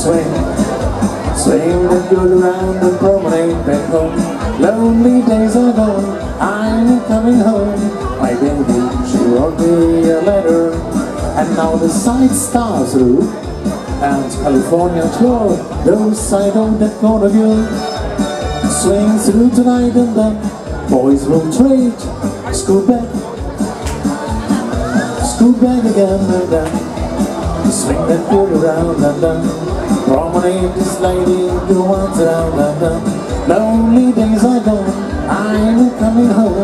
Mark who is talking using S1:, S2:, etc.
S1: Swing, swing that good around and promenade back home. Lonely days are gone, I'm coming home. My baby, she wrote me a letter, and now the side stars through. And California tour, those I know that gonna go. Swing through tonight and then boys will trade. School back again and then swing that good around and then promenade this lady, go on around and then lonely days are gone, I'm coming home.